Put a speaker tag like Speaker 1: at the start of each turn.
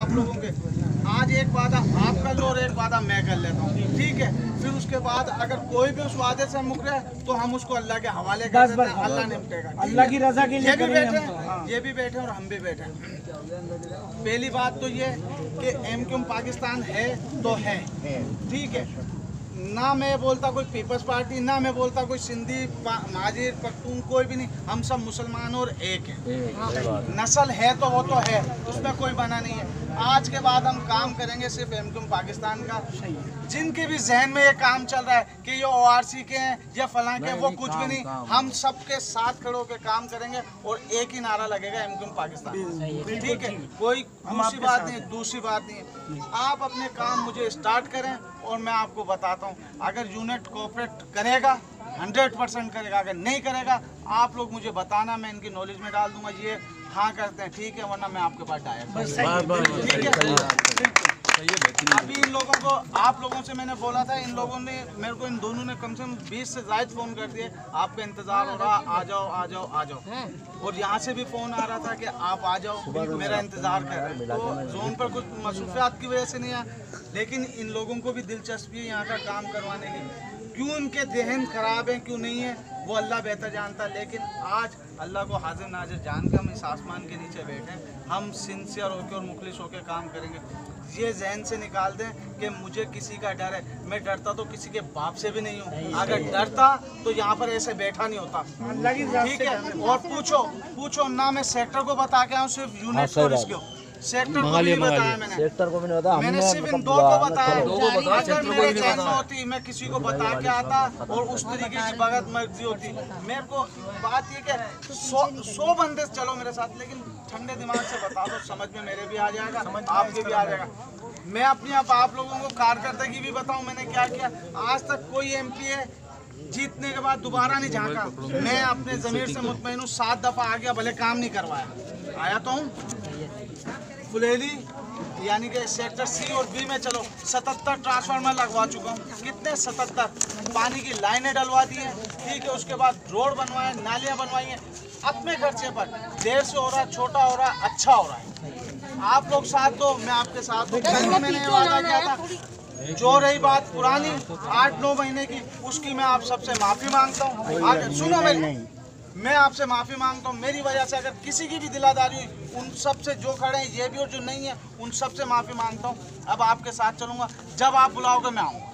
Speaker 1: आप लोगों के। आज एक वादा आप कर लो और एक वादा मैं कर लेता हूँ, ठीक है। फिर उसके बाद अगर कोई भी उस वादे से मुकरे तो हम उसको अल्लाह के हवाले कर देते हैं, अल्लाह निपटेगा।
Speaker 2: अल्लाह की रजा के लिए
Speaker 1: ये भी बैठे हैं, ये भी बैठे और हम भी बैठे हैं। पहली बात तो ये कि एमक्यूएम पाकिस्तान है तो है, ठीक है। ना मैं बोलता कोई पीपल्स पार्टी, ना मैं बोलता कोई सिंधी महाजिर पख्तून, कोई भी नहीं। हम सब मुसलमान और एक है। नस्ल है तो वो तो है, उसमें कोई बना नहीं है। आज के बाद हम काम करेंगे सिर्फ एमक्यूएम पाकिस्तान का। जिनके भी जहन में ये काम चल रहा है कि ये ओआरसी के हैं या फलां के, वो कुछ भी नहीं। हम सबके साथ खड़े होकर काम करेंगे और एक ही नारा लगेगा, एमक्यूएम पाकिस्तान, ठीक है। कोई दूसरी बात नहीं, दूसरी बात नहीं। आप अपने काम मुझे स्टार्ट करें और मैं आपको बताता हूँ, अगर यूनिट कोऑपरेट करेगा 100% करेगा, अगर नहीं करेगा आप लोग मुझे बताना, मैं इनकी नॉलेज में डाल दूंगा। ये हाँ करते हैं ठीक है, वरना मैं आपके पास डायरेक्ट, ठीक है। अभी इन लोगों को, आप लोगों से मैंने बोला था, इन लोगों ने मेरे को, इन दोनों ने कम से कम 20 से ज़्यादा फ़ोन कर दिए, आपका इंतज़ार हो रहा, आ जाओ आ जाओ आ जाओ। और यहाँ से भी फ़ोन आ रहा था कि आप आ जाओ, मेरा इंतज़ार कर रहे हैं। तो जोन पर कुछ मसरूफियात की वजह से नहीं आया, लेकिन इन लोगों को भी दिलचस्पी है यहाँ का काम करवाने की। क्यों उनके जहन खराब हैं, क्यों नहीं है, वो अल्लाह बेहतर जानता है। लेकिन आज अल्लाह को हाजिर नाजिर जान के हम इस आसमान के नीचे बैठे हैं, हम सिंसियर होकर और मुखलिस होकर काम करेंगे। ये जहन से निकाल दें कि मुझे किसी का डर है। मैं डरता तो किसी के बाप से भी नहीं हूँ, अगर डरता तो यहाँ पर ऐसे बैठा नहीं होता, ठीक है। और पूछो ना, मैं सेक्टर को बता के आऊँ, सिर्फ यूनिट को रिस्क, सेक्टर को भी बताया मैंने, सेक्टर को भी नहीं बताया, मैंने सिर्फ इन दो को बताया। अगर मेरे जहन में होती, मैं किसी को बता के आता और उस तरीके की भगत मर्जी होती। मेरे को बात ये कि 100 बंदे चलो मेरे साथ, लेकिन ठंडे दिमाग से बता दो, समझ में मेरे भी आ जाएगा, आपके भी आ जाएगा। मैं अपनी आप लोगों को कारकर्दगी भी बताऊं, मैंने क्या किया। आज तक कोई एमपीए जीतने के बाद दोबारा नहीं झांका। मैं अपने ज़मीर से मुतमईन हूँ, 7 दफ़ा आ गया, भले काम नहीं करवाया, आया तो हूँ। फुलेली यानी कि सेक्टर सी और बी में चलो 77 ट्रांसफार्मर लगवा चुका हूँ। कितने 77, पानी की लाइनें डलवा दी हैं, ठीक है। उसके बाद रोड बनवाए, नालियाँ बनवाई हैं अपने खर्चे पर। देर से हो रहा, छोटा हो रहा, अच्छा हो रहा है। आप लोग साथ दो, मैं आपके साथ हूँ। कल भी मैंने वादा किया था। जो रही बात पुरानी 8-9 महीने की, उसकी मैं आप सबसे माफ़ी मांगता हूँ। आगे सुनो मेरी, मैं आपसे माफ़ी मांगता हूँ। मेरी वजह से अगर किसी की भी दिलादारी हुई, उन सब से, जो खड़े हैं ये भी और जो नहीं है, उन सब से माफ़ी मांगता हूँ। अब आपके साथ चलूँगा, जब आप बुलाओगे मैं आऊँगा।